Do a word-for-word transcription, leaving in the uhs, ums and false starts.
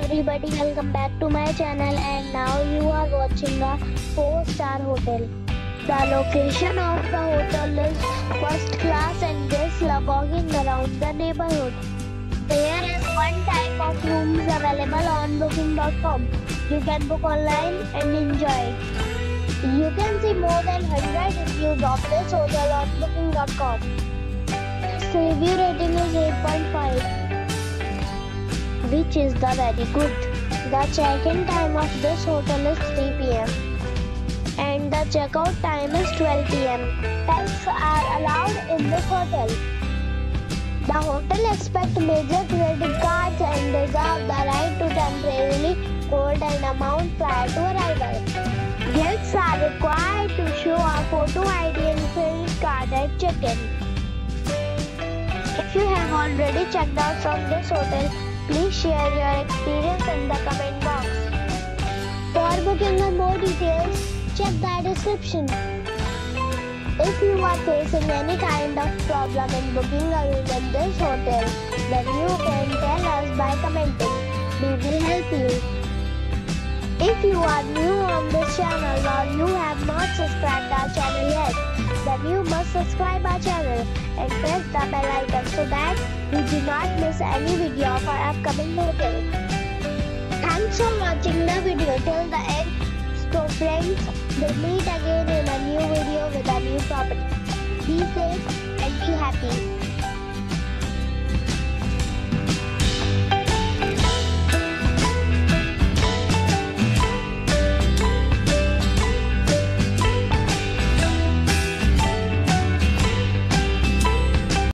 everybody, welcome back to my channel, and now you are watching a four star hotel. The location of the hotel is first class and guests love walking around the neighborhood. There is one type of rooms available on booking dot com. You can book online and enjoy it. You can see more than one hundred reviews of this hotel on booking dot com. Its review rating is eight point five. Which is the very good. The check-in time of this hotel is three p m and the check-out time is twelve p m Pets are allowed in this hotel. The hotel accepts major credit cards and reserves the right to temporarily hold an amount prior to arrival. Guests are required to show a photo I D and credit card at check-in. If you have already checked out from this hotel, please share your experience in the comment box. For booking or more details, check the description. If you are facing any kind of problem in booking a room in this hotel, then you can tell us by commenting. We will help you. If you are new on this channel or you have not subscribed our channel yet, then you must subscribe our channel and press the bell icon so that you do not miss any video of our upcoming hotel. Thanks for watching the video till the end. So friends, we'll meet again in a new video with a new property. Be safe and be happy.